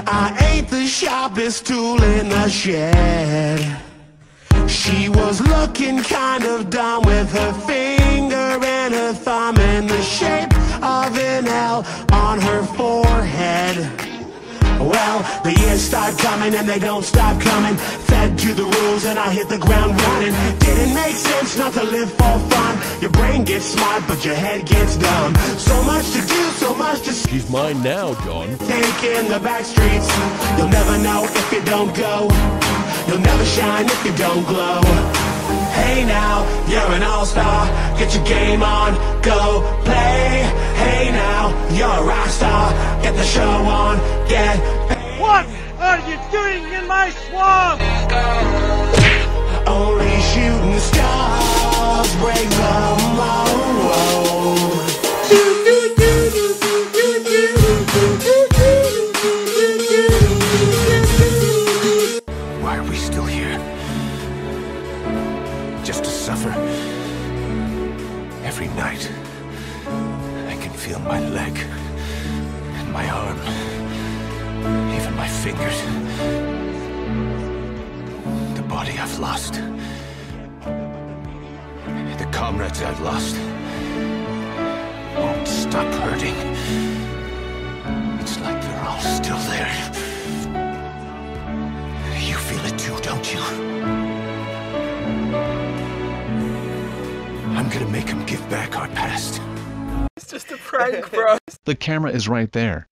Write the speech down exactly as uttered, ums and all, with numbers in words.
I ain't the sharpest tool in the shed. She was looking kind of dumb with her finger and her thumb in the shape of an L on her forehead. Well, the years start coming and they don't stop coming. Fed to the rules and I hit the ground running. Didn't make sense not to live for fun. Your brain gets smart but your head gets dumb. So much to do, so much to see. She's mine now, John. Taking the back streets. You'll never know if you don't go. You'll never shine if you don't glow. Hey now, you're an all-star. Get your game on, go play. Hey now, you're a rock star. Get the show on, get paid. What are you doing in my swamp? Only shooting stars break the mold. Why are we still here? Just to suffer? Every night, I can feel my leg, and my arm, even my fingers. The body I've lost. The comrades I've lost won't stop hurting. It's like they're all still there. You feel it too, don't you? I'm gonna make him give back our past. It's just a prank, bro. The camera is right there.